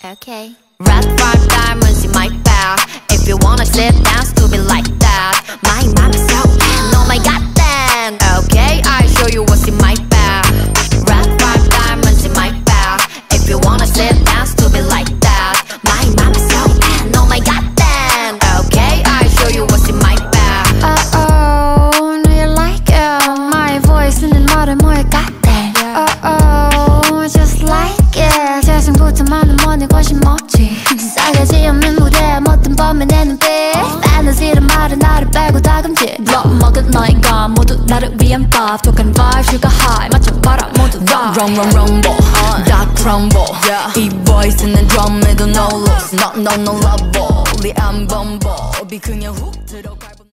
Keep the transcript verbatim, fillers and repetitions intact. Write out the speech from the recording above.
Okay. Red five diamonds in my bag. If you wanna sit down, stupid like that. My mama's so bad, oh my god damn. Okay, I'll show you what's in my bag. Red five diamonds in my bag. If you wanna sit down, stupid like that. My mama's so bad, oh my god damn. Okay, I'll show you what's in my bag. Uh oh, know you like it. My voice in the modern more goddamn. Uh oh, just like it. 재생부터 많은 money 관심 없지. 싸가지 없는 무대에 못된 범의 내 눈빛. fantasy란 말은 나를 빼고 다금지. block 먹은 너희가 모두 나를 위한 밥. 독한 vibe, sugar high 맞춰봐라 모두 rock. Run run rumble, 다 crumble. 이 voice는 drum에도 no loss. No no no love, 우리 안 범벅. 비 그냥 훅 들어갈